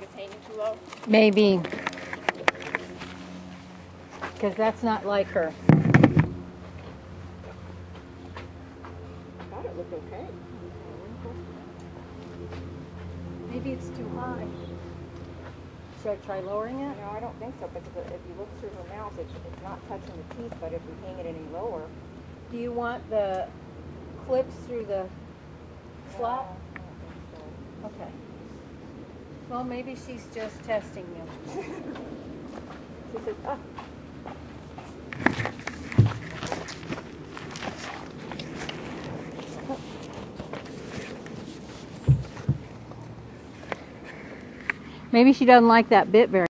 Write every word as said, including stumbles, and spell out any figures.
it's hanging too low? Maybe. Because that's not like her. I thought it looked okay. Maybe it's too high. Should I try lowering it? No, I don't think so, because if you look through her mouth, it's, it's not touching the teeth, but if we hang it any lower... Do you want the clips through the slot? No, I don't think Okay. Well, maybe she's just testing you. so. She says, ah. Maybe she doesn't like that bit very